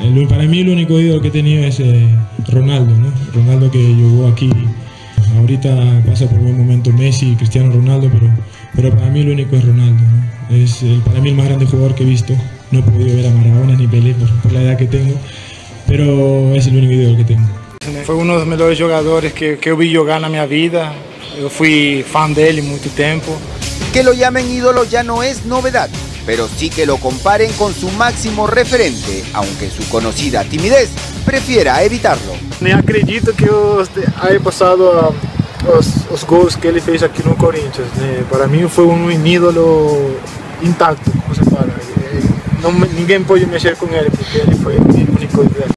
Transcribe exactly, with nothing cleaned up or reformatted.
el, para mí el único ídolo que he tenido es eh, Ronaldo, ¿no? Ronaldo que llegó aquí. Ahorita pasa por un buen momento Messi, Cristiano Ronaldo, pero, pero para mí el único es Ronaldo, ¿no? Es el, para mí el más grande jugador que he visto. No he podido ver a Maradona ni Pelé por, por la edad que tengo, pero es el único ídolo que tengo. Foi um dos melhores jogadores que, que eu vi jogar na minha vida. Eu fui fã dele muito tempo. Que lo llamen ídolo ya no es novedad, pero sí que lo comparen con su máximo referente, aunque su conocida timidez prefiera evitarlo. Nem acredito que eu haya passado a, os, os gols que ele fez aqui no Corinthians, né? Para mim foi um ídolo intacto, como se fala. Não, ninguém pode mexer com ele, porque ele foi o único ídolo.